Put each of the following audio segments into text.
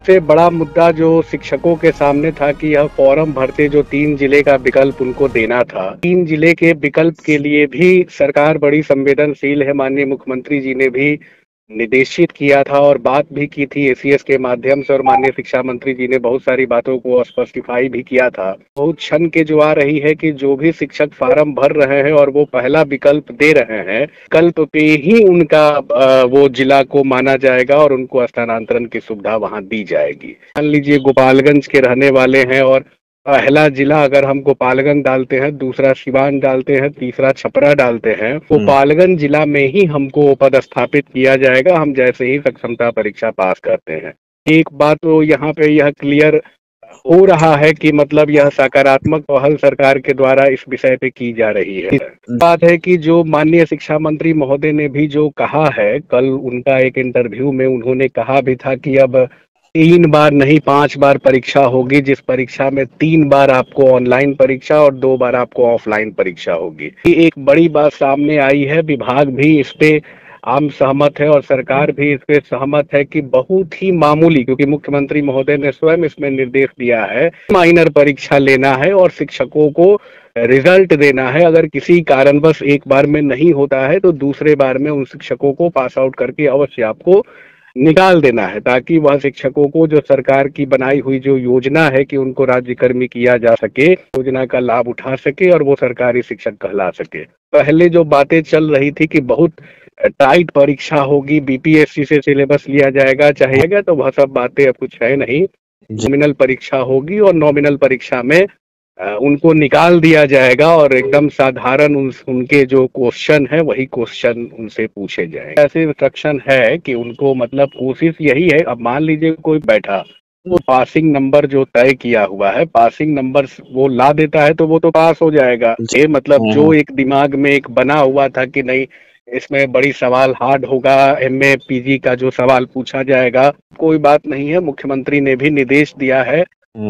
सबसे बड़ा मुद्दा जो शिक्षकों के सामने था कि यह फॉर्म भरते जो 3 जिले का विकल्प उनको देना था। 3 जिले के विकल्प के लिए भी सरकार बड़ी संवेदनशील है। माननीय मुख्यमंत्री जी ने भी निर्देशित किया था और बात भी की थी एसीएस के माध्यम से, और माननीय शिक्षा मंत्री जी ने बहुत सारी बातों को स्पष्टिफाई भी किया था। बहुत क्षण के जो आ रही है कि जो भी शिक्षक फार्म भर रहे हैं और वो पहला विकल्प दे रहे हैं, विकल्प पे ही उनका वो जिला को माना जाएगा और उनको स्थानांतरण की सुविधा वहां दी जाएगी। मान लीजिए गोपालगंज के रहने वाले हैं और पहला जिला अगर हम गोपालगंज डालते हैं, दूसरा सिवान डालते हैं, तीसरा छपरा डालते हैं, गोपालगंज जिला में ही हमको पदस्थापित किया जाएगा हम जैसे ही सक्षमता परीक्षा पास करते हैं। एक बात तो यहाँ पे यह क्लियर हो रहा है कि मतलब यह सकारात्मक पहल सरकार के द्वारा इस विषय पे की जा रही है। बात है कि जो माननीय शिक्षा मंत्री महोदय ने भी जो कहा है, कल उनका एक इंटरव्यू में उन्होंने कहा भी था कि अब 3 बार नहीं 5 बार परीक्षा होगी, जिस परीक्षा में 3 बार आपको ऑनलाइन परीक्षा और 2 बार आपको ऑफलाइन परीक्षा होगी। ये एक बड़ी बात सामने आई है। विभाग भी इस पे आम सहमत है और सरकार भी इस पे सहमत है कि बहुत ही मामूली, क्योंकि मुख्यमंत्री महोदय ने स्वयं इसमें निर्देश दिया है, माइनर परीक्षा लेना है और शिक्षकों को रिजल्ट देना है। अगर किसी कारणवश एक बार में नहीं होता है तो दूसरे बार में उन शिक्षकों को पास आउट करके अवश्य आपको निकाल देना है, ताकि वह शिक्षकों को जो सरकार की बनाई हुई जो योजना है कि उनको राज्यकर्मी किया जा सके, योजना का लाभ उठा सके और वो सरकारी शिक्षक कहला सके। पहले जो बातें चल रही थी कि बहुत टाइट परीक्षा होगी, बीपीएससी से सिलेबस लिया जाएगा चाहेगा, तो वह सब बातें अब कुछ है नहीं। नॉमिनल परीक्षा होगी और नॉमिनल परीक्षा में उनको निकाल दिया जाएगा और एकदम साधारण उनके जो क्वेश्चन है वही क्वेश्चन उनसे पूछे जाएंगे। ऐसे इंस्ट्रक्शन है कि उनको मतलब कोशिश यही है। अब मान लीजिए कोई बैठा, वो पासिंग नंबर जो तय किया हुआ है, पासिंग नंबर वो ला देता है तो वो तो पास हो जाएगा। ये मतलब जो एक दिमाग में एक बना हुआ था कि नहीं इसमें बड़ी सवाल हार्ड होगा, एमए पीजी का जो सवाल पूछा जाएगा, कोई बात नहीं है। मुख्यमंत्री ने भी निर्देश दिया है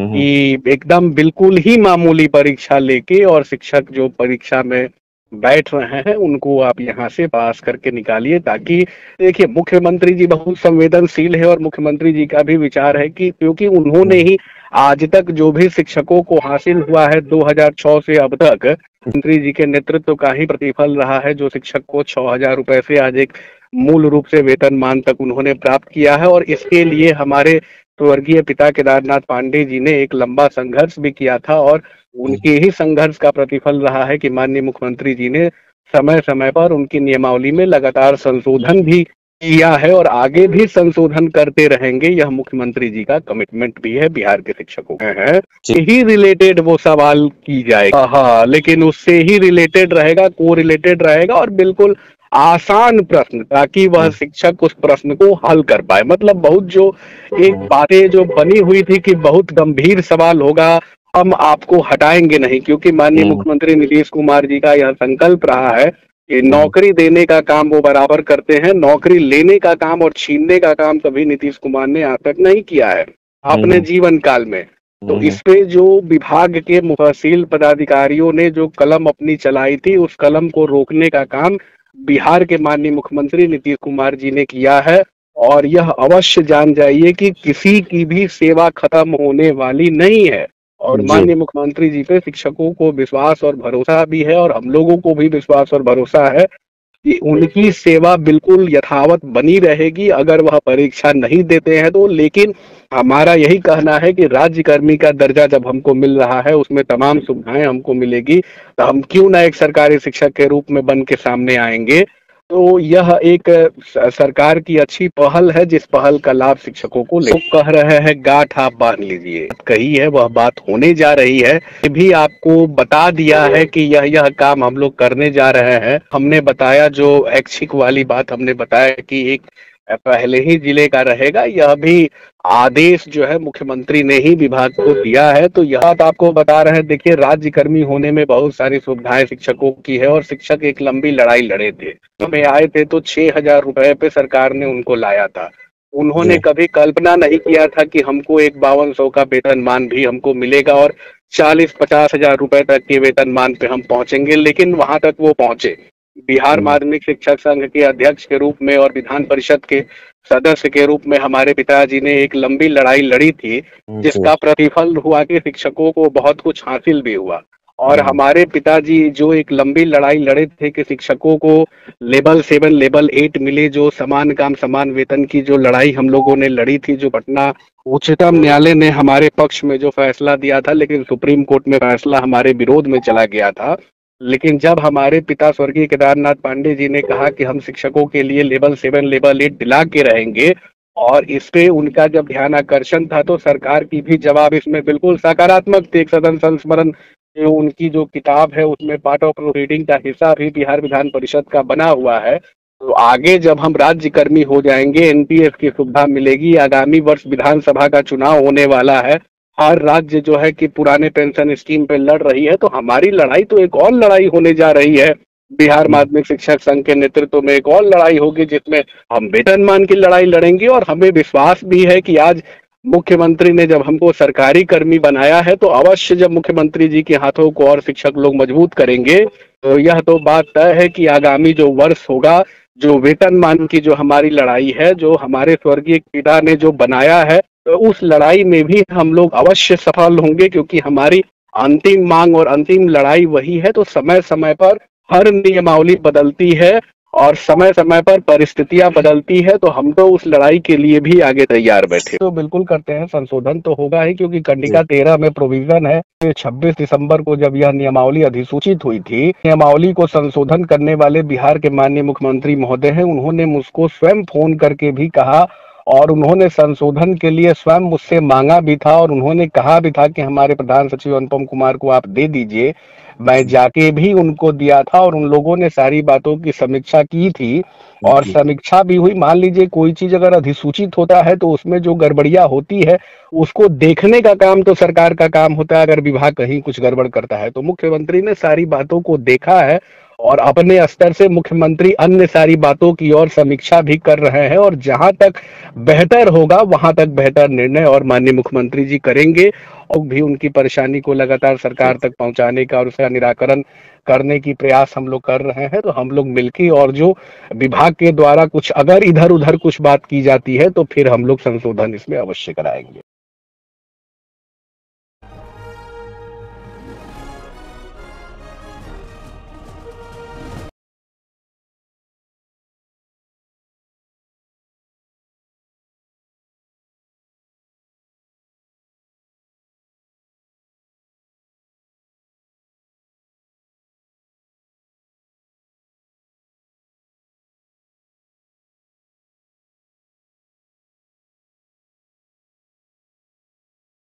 कि एकदम बिल्कुल ही मामूली परीक्षा लेके और शिक्षक जो परीक्षा में बैठ रहे हैं उनको आप यहाँ से पास करके निकालिए। ताकि देखिए मुख्यमंत्री जी बहुत संवेदनशील है और मुख्यमंत्री जी का भी विचार है कि क्योंकि उन्होंने ही आज तक जो भी शिक्षकों को हासिल हुआ है 2006 से अब तक मंत्री जी के नेतृत्व का ही प्रतिफल रहा है, जो शिक्षक को 6,000 रुपए से आज एक मूल रूप से वेतनमान तक उन्होंने प्राप्त किया है। और इसके लिए हमारे स्वर्गीय पिता केदारनाथ पांडे जी ने एक लंबा संघर्ष भी किया था और उनके ही संघर्ष का प्रतिफल रहा है कि माननीय मुख्यमंत्री जी ने समय समय पर उनकी नियमावली में लगातार संशोधन भी किया है और आगे भी संशोधन करते रहेंगे। यह मुख्यमंत्री जी का कमिटमेंट भी है बिहार के शिक्षकों है। ही रिलेटेड वो सवाल की जाएगा, हाँ, लेकिन उससे ही रिलेटेड रहेगा, को रिलेटेड रहेगा और बिल्कुल आसान प्रश्न, ताकि वह शिक्षक उस प्रश्न को हल कर पाए। मतलब बहुत जो एक बातें जो बनी हुई थी कि बहुत गंभीर सवाल होगा, हम आपको हटाएंगे नहीं, क्योंकि माननीय मुख्यमंत्री नीतीश कुमार जी का यह संकल्प रहा है कि नौकरी देने का काम वो बराबर करते हैं, नौकरी लेने का काम और छीनने का काम कभी नीतीश कुमार ने आज तक नहीं किया है अपने जीवन काल में। तो इसपे जो विभाग के मुफस्सिल पदाधिकारियों ने जो कलम अपनी चलाई थी, उस कलम को रोकने का काम बिहार के माननीय मुख्यमंत्री नीतीश कुमार जी ने किया है। और यह अवश्य जान जाइए कि किसी की भी सेवा खत्म होने वाली नहीं है और माननीय मुख्यमंत्री जी पे शिक्षकों को विश्वास और भरोसा भी है और हम लोगों को भी विश्वास और भरोसा है कि उनकी सेवा बिल्कुल यथावत बनी रहेगी अगर वह परीक्षा नहीं देते हैं तो। लेकिन हमारा यही कहना है कि राज्यकर्मी का दर्जा जब हमको मिल रहा है, उसमें तमाम सुविधाएं हमको मिलेगी, तो हम क्यों ना एक सरकारी शिक्षक के रूप में बन के सामने आएंगे। तो यह एक सरकार की अच्छी पहल है, जिस पहल का लाभ शिक्षकों को ले कह रहे हैं गांठ आप बांध लीजिए, कही है वह बात होने जा रही है। ये भी आपको बता दिया है कि यह काम हम लोग करने जा रहे हैं। हमने बताया जो ऐच्छिक वाली बात हमने बताया कि एक पहले ही जिले का रहेगा, यह भी आदेश जो है मुख्यमंत्री ने ही विभाग को दिया है। तो यह बात आपको बता रहे हैं। देखिए राज्यकर्मी होने में बहुत सारी सुविधाएं शिक्षकों की है और शिक्षक एक लंबी लड़ाई लड़े थे। हमें आए थे तो 6,000 रुपए पे सरकार ने उनको लाया था। उन्होंने कभी कल्पना नहीं किया था कि हमको एक 5200 का वेतनमान भी हमको मिलेगा और 40-50 हजार रुपए तक के वेतनमान पे हम पहुंचेंगे, लेकिन वहां तक वो पहुंचे। बिहार माध्यमिक शिक्षक संघ के अध्यक्ष के रूप में और विधान परिषद के सदस्य के रूप में हमारे पिताजी ने एक लंबी लड़ाई लड़ी थी, जी। जिसका प्रतिफल हुआ कि शिक्षकों को बहुत कुछ हासिल भी हुआ। और हम्म। हमारे पिताजी जो एक लंबी लड़ाई लड़े थे कि शिक्षकों को लेवल 7 लेवल 8 मिले, जो समान काम समान वेतन की जो लड़ाई हम लोगों ने लड़ी थी, जो पटना उच्चतम न्यायालय ने हमारे पक्ष में जो फैसला दिया था, लेकिन सुप्रीम कोर्ट में फैसला हमारे विरोध में चला गया था। लेकिन जब हमारे पिता स्वर्गीय केदारनाथ पांडे जी ने कहा कि हम शिक्षकों के लिए लेवल 7 लेवल 8 दिला के रहेंगे, और इस पे उनका जब ध्यान आकर्षण था, तो सरकार की भी जवाब इसमें बिल्कुल सकारात्मक थे। एक सदन संस्मरण जो उनकी जो किताब है उसमें पार्ट ऑफ प्रोसीडिंग का हिस्सा भी बिहार विधान परिषद का बना हुआ है। तो आगे जब हम राज्य कर्मी हो जाएंगे, एनपीएस की सुविधा मिलेगी, आगामी वर्ष विधानसभा का चुनाव होने वाला है, हर राज्य जो है कि पुराने पेंशन स्कीम पे लड़ रही है, तो हमारी लड़ाई तो एक और लड़ाई होने जा रही है। बिहार हम्म। माध्यमिक शिक्षक संघ के नेतृत्व में एक और लड़ाई होगी, जिसमें हम वेतनमान की लड़ाई लड़ेंगे। और हमें विश्वास भी है कि आज मुख्यमंत्री ने जब हमको सरकारी कर्मी बनाया है, तो अवश्य जब मुख्यमंत्री जी के हाथों को और शिक्षक लोग मजबूत करेंगे, तो यह तो बात तय है कि आगामी जो वर्ष होगा, जो वेतनमान की जो हमारी लड़ाई है, जो हमारे स्वर्गीय पिता ने जो बनाया है, तो उस लड़ाई में भी हम लोग अवश्य सफल होंगे, क्योंकि हमारी अंतिम मांग और अंतिम लड़ाई वही है। तो समय समय पर हर नियमावली बदलती है और समय समय पर परिस्थितियां बदलती है, तो हम तो उस लड़ाई के लिए भी आगे तैयार बैठे। तो बिल्कुल करते हैं, संशोधन तो होगा ही, क्योंकि जी। कंडिका 13 में प्रोविजन है। 26 दिसंबर को जब यह नियमावली अधिसूचित हुई थी, नियमावली को संशोधन करने वाले बिहार के माननीय मुख्यमंत्री महोदय हैं, उन्होंने मुझको स्वयं फोन करके भी कहा, और उन्होंने संशोधन के लिए स्वयं मुझसे मांगा भी था, और उन्होंने कहा भी था कि हमारे प्रधान सचिव अनुपम कुमार को आप दे दीजिए। मैं जाके भी उनको दिया था, और उन लोगों ने सारी बातों की समीक्षा की थी, और जी। समीक्षा भी हुई। मान लीजिए कोई चीज अगर अधिसूचित होता है, तो उसमें जो गड़बड़ियां होती है, उसको देखने का काम तो सरकार का काम होता है। अगर विभाग कहीं कुछ गड़बड़ करता है, तो मुख्यमंत्री ने सारी बातों को देखा है, और अपने स्तर से मुख्यमंत्री अन्य सारी बातों की और समीक्षा भी कर रहे हैं, और जहां तक बेहतर होगा वहां तक बेहतर निर्णय और माननीय मुख्यमंत्री जी करेंगे। और भी उनकी परेशानी को लगातार जी। सरकार तक पहुंचाने का और उसका निराकरण करने की प्रयास हम लोग कर रहे हैं। तो हम लोग मिलके, और जो विभाग के द्वारा कुछ अगर इधर उधर कुछ बात की जाती है, तो फिर हम लोग संशोधन इसमें अवश्य कराएंगे।